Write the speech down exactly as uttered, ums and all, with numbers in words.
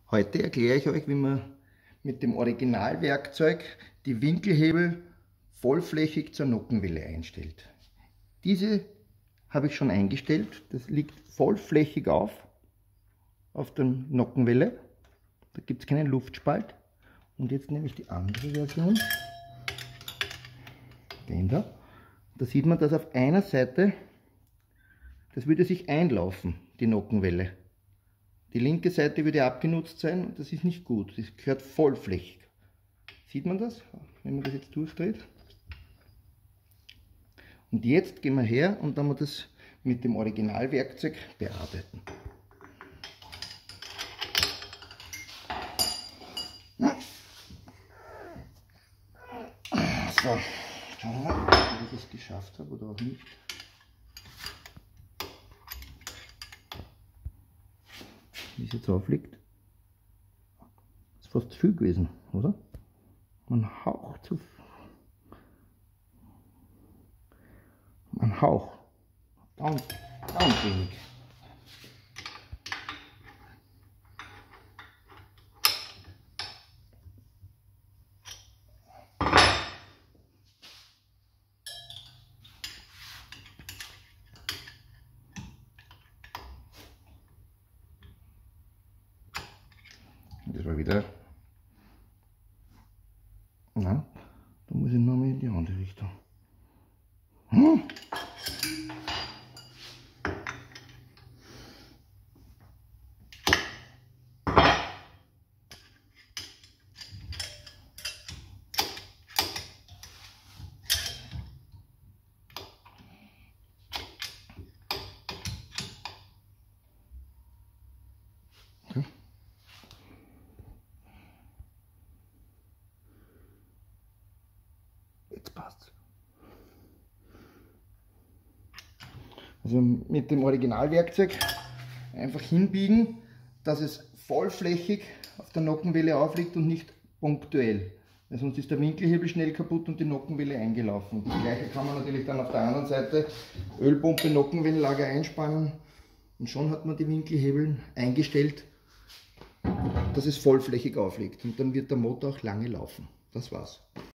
Heute erkläre ich euch, wie man mit dem Originalwerkzeug die Winkelhebel vollflächig zur Nockenwelle einstellt. Diese habe ich schon eingestellt. Das liegt vollflächig auf, auf der Nockenwelle. Da gibt es keinen Luftspalt. Und jetzt nehme ich die andere Version. Den da. Da sieht man, dass auf einer Seite, das würde sich einlaufen, die Nockenwelle. Die linke Seite würde abgenutzt sein und das ist nicht gut. Das gehört vollflächig. Sieht man das, wenn man das jetzt durchdreht? Und jetzt gehen wir her und dann wir das mit dem Originalwerkzeug bearbeiten. So, schauen wir mal, ob ich das geschafft habe oder auch nicht. Wie es jetzt aufliegt. Ist fast zu viel gewesen, oder? Man Hauch zu Ein Hauch. Ganz, ganz wenig. Das war wieder. Na, da muss ich noch mal in die andere Richtung. Hm. Okay. Jetzt passt's. Also mit dem Originalwerkzeug einfach hinbiegen, dass es vollflächig auf der Nockenwelle aufliegt und nicht punktuell. Weil sonst ist der Winkelhebel schnell kaputt und die Nockenwelle eingelaufen. Das gleiche kann man natürlich dann auf der anderen Seite Ölpumpe, Nockenwellenlager einspannen und schon hat man die Winkelhebel eingestellt, dass es vollflächig aufliegt und dann wird der Motor auch lange laufen. Das war's.